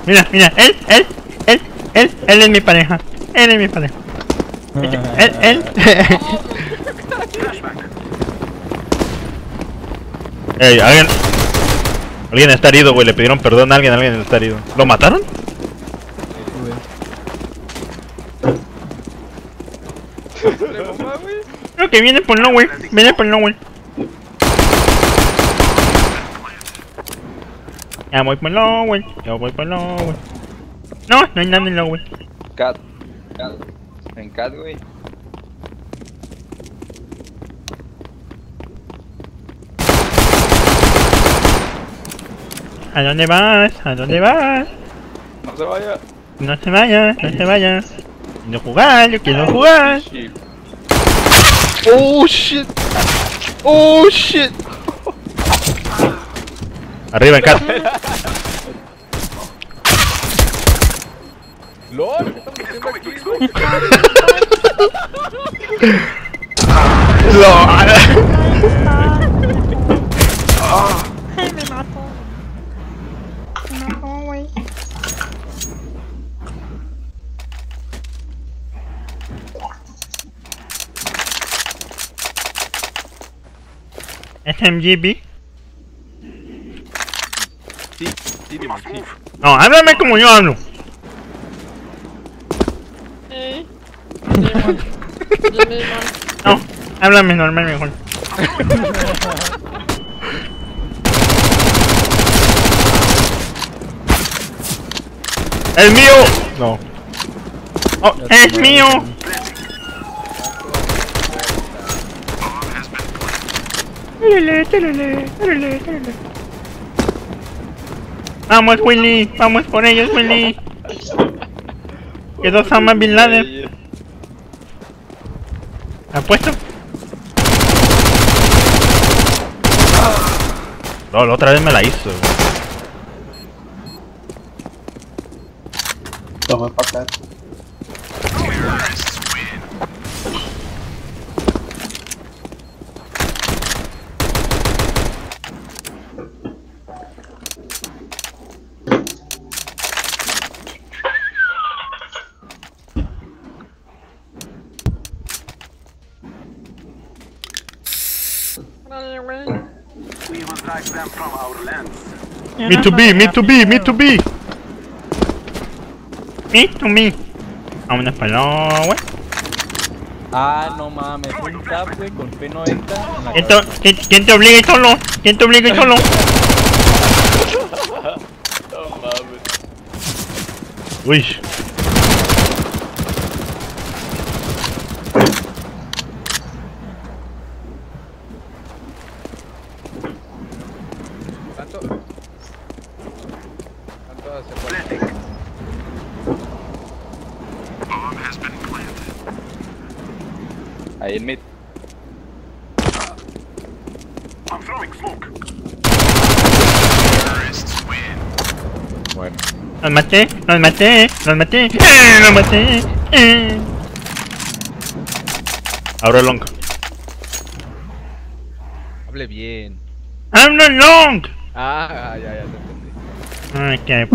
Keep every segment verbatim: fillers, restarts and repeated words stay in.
Mira, mira, él, él, él, él, él es mi pareja. Él es mi pareja. Él, él. Ey, alguien. Alguien está herido, güey. Le pidieron perdón a alguien, alguien está herido. ¿Lo mataron? Creo que viene por no, güey. Viene por no, güey. Ya voy por no, güey. Ya voy por no, güey. No, no hay nada en lo, güey. Cat. Cat. En cat, güey. ¿A dónde vas? ¿A dónde vas? No se vaya. No se vaya, no se vaya. Quiero jugar, yo quiero jugar. Oh shit. Oh shit. Arriba, en casa. LOL, ¿qué estamos haciendo aquí, güey? LOL. Ay, me mató. Me mató, güey. ¿Es M G B? Sí, sí, dime, sí. No, háblame como yo hablo. Eh. Demon. Demon. No, háblame normal mejor. ¡Es mío! No. ¡Oh, es mío! Tírale, tírale, tírale, tírale. Vamos, Willy, vamos por ellos, Willy. Quedó Osama Bin Laden. ¿Apuesto? No, la otra vez me la hizo. Toma pa' acá. Dale, güey. Me to be, me to be, me to be. Me to me. Vámonos para allá, güey. Ah, no mames, un tap, güey, con P noventa. en la ¿Quién te, cabeza. quién, quién te obliga y solo? ¿Quién te obliga y solo? No mames. Uy. ¿Cuánto? ¿Cuánto hace falta? Ahí en mid. Bueno. Los maté, los maté, los maté. ¡Eh, los maté! ¡Eh! Abro el long. Hable bien. ¡Abro el long! Ah, ah, ya, ya te entendí. Ay, qué...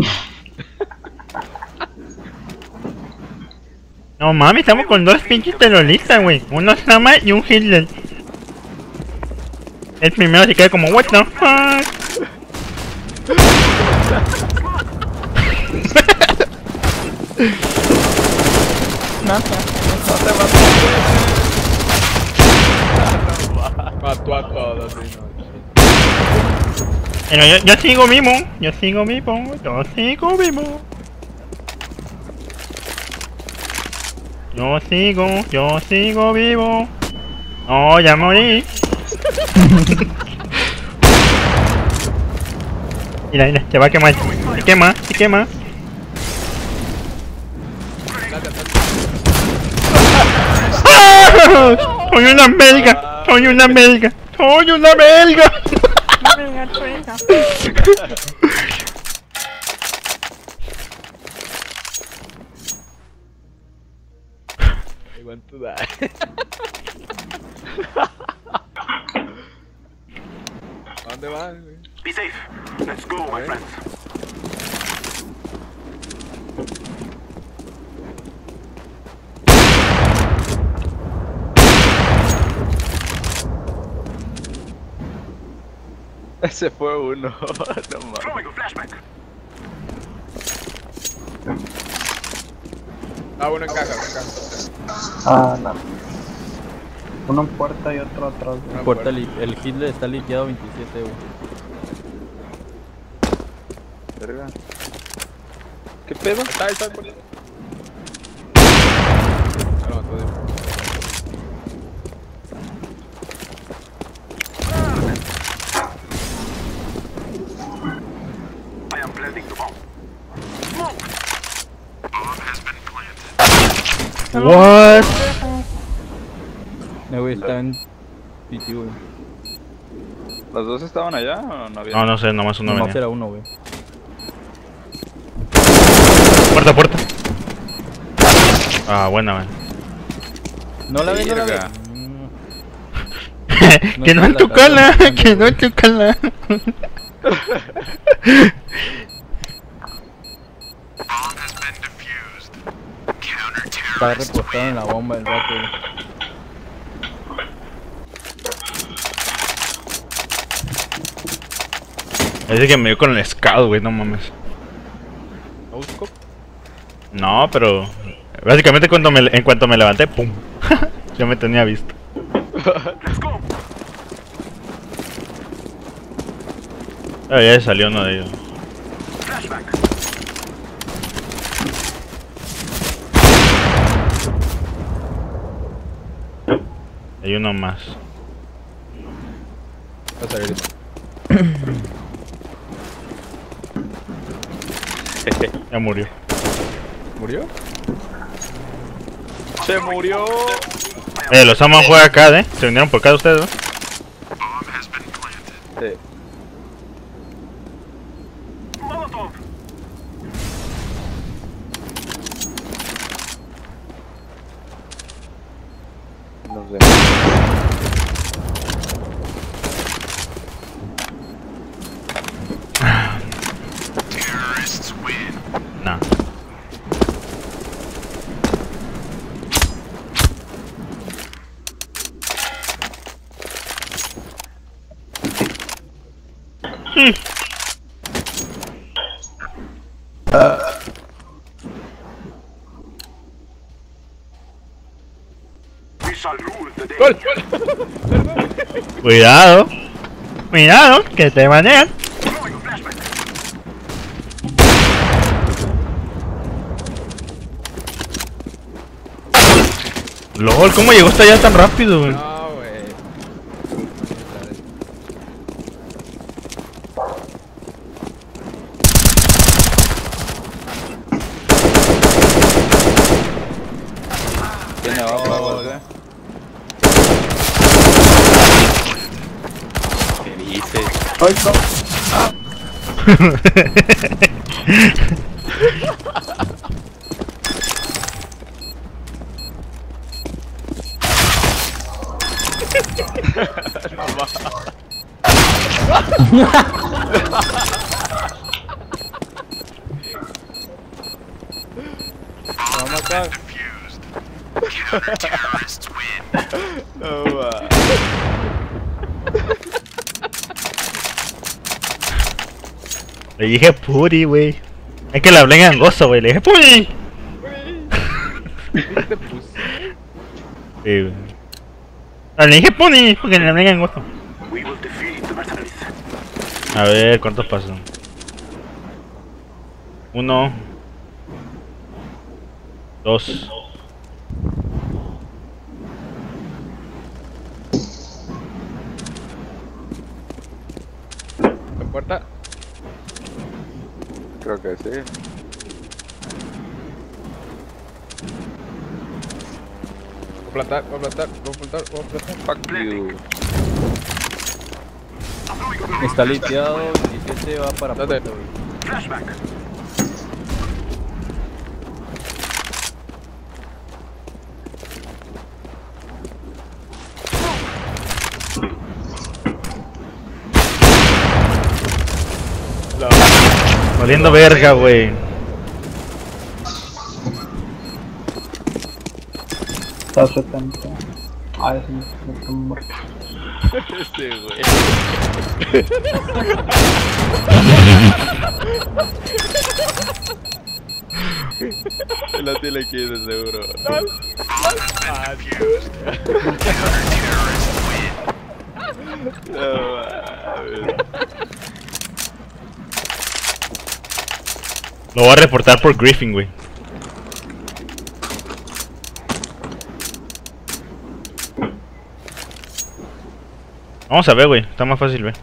No mames, estamos con dos pinches terroristas, güey. Uno Sama y un Hitler. El primero se queda como, what the fuck. No, No te mató. Mató a todos, sí, no. Pero yo, yo sigo vivo, yo sigo vivo, yo sigo vivo. Yo sigo, yo sigo vivo. No, ya morí. Mira, mira, se va a quemar. Se quema, se quema. ¡Ah! Soy una belga, soy una belga, soy una belga. venga, venga. I want to die. ¿A dónde vas, güey? Be safe. Let's go, my friends. Ese fue uno. No mames. Ah, uno en caja, uno en caja. Ah, no. Uno en puerta y otro atrás. Una Puerta li- el Hitler está litiado veintisiete, güey. Verga. ¿Qué pedo? Está, ahí está, por ahí. Ah, no, todo bien. What? No, güey, está en P T, güey. ¿Los dos estaban allá o no había? No, no sé, nomás uno Nomás venía. era uno, güey. Puerta, puerta. Ah, buena, man. No la ve, no la ve. Verga. Mm. Que no en tu cala, que no en tu cala. Está reportado en la bomba el vato, güey. Ese que me dio con el scout, güey, no mames. ¿No busco? No, pero básicamente cuando me, en cuanto me levanté, pum. Ya me tenía visto. Ah, ya salió uno de ellos. Hay uno más. Va a salir. Ya murió. ¿Murió? ¡Se murió! Eh, los aman juega acá, eh. Se vinieron por acá ustedes, ¿no? Sí. Nos vemos. Nah. ¡Gol! Cuidado. Cuidado, que te manejan. LOL, ¿cómo llegó hasta allá tan rápido, güey? No, güey. Tiene abajo, abajo, ¿eh? ¿Qué dices? ¡Ay, no! Vamos a matar. No, va. Le dije puri, güey. Es que le hablé en angosto, güey. Le dije puri. ¿Viste? Pues. Sí, güey. Ah, le dije puri porque le hablé en angosto. A ver, ¿cuántos pasan? Uno. Dos. ¿La puerta? Creo que sí. Voy a plantar, voy a plantar, voy a plantar, voy a plantar. Fuck you. Está litiado, veintisiete va para ¿Dónde? puerta, güey. Valiendo verga, güey. Está setenta. Ah, es un muerto. Ese güey. La tiene aquí de seguro. No mames. Lo voy a reportar por Griffin, güey. Vamos a ver, güey. Está más fácil, ve.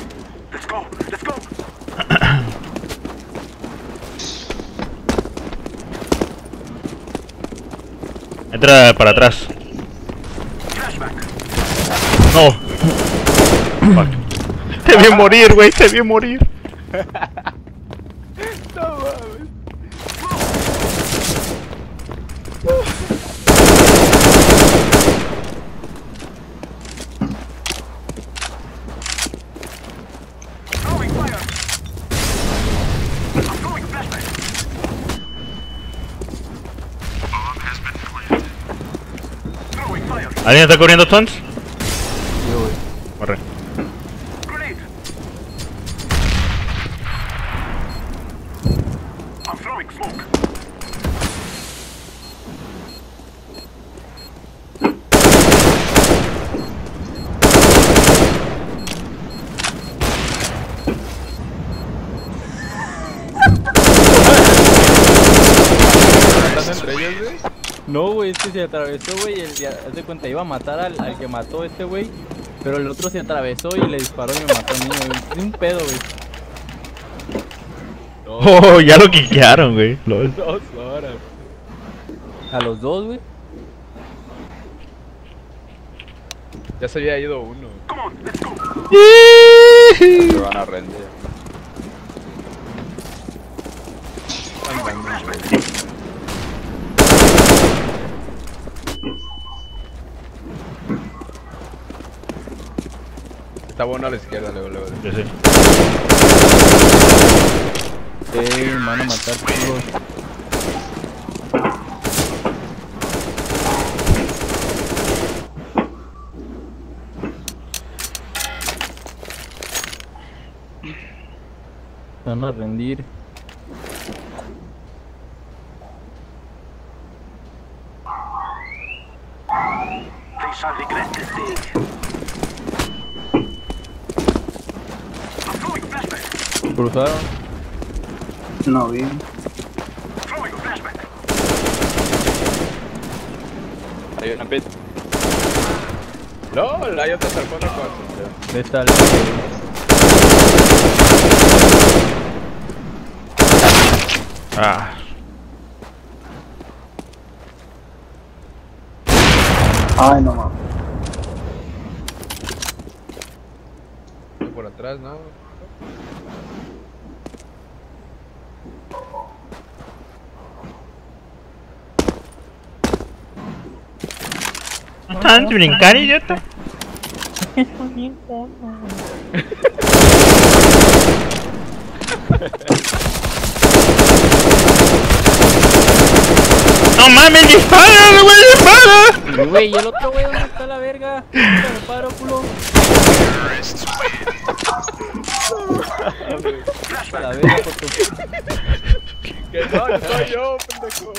Entra para atrás. No. Fuck. Te vi morir, güey. Te vi morir. No mames. ¿Alguien está corriendo stunts? Yo, güey. Corre. ¿Estás entre ellos, güey? No, güey, es que se atravesó, güey, y el de haz de cuenta, iba a matar al, al que mató este güey, pero el otro se atravesó y le disparó y me mató a mí, güey. Es un pedo, güey. Oh, ya lo quiquearon, güey. Lol. Dos horas. A los dos, güey. Ya se había ido uno. Se van a rendir. Está bueno a la izquierda, luego, luego. Yo sé. Eh, me van a matar todos. Se van a rendir. Cruzaron. No vi. Hay una pit. No, hay otro hasta el fondo con. De esta Ah. Ay, no mames. Por atrás, ¿no? ¿No sabes brincar, idiota? Eso es bien cono. ¡No mames, dispara, güey, dispara! Y, güey, ¿y el otro güey dónde está la verga? Me paro, culo. A la verga, por tu... Que no, no soy yo, pendejo.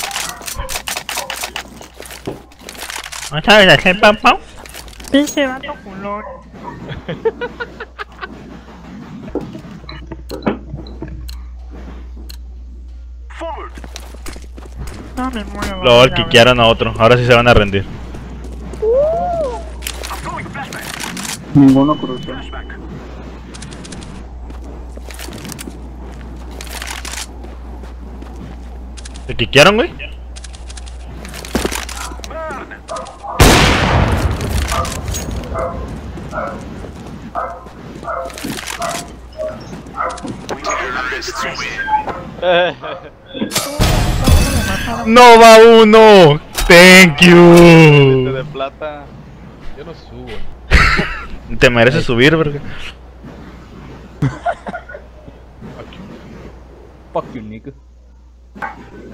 ¿No sabes hacer pam pam? Pinche vato culón. No me muero. Lol, quiquearon a otro. Ahora sí se van a rendir. Ninguno cruzó. ¿Se quiquearon, güey? ¡No va uno! ¡Thank you! De plata. Yo no subo. Te mereces subir, verga. Fuck you, nigga.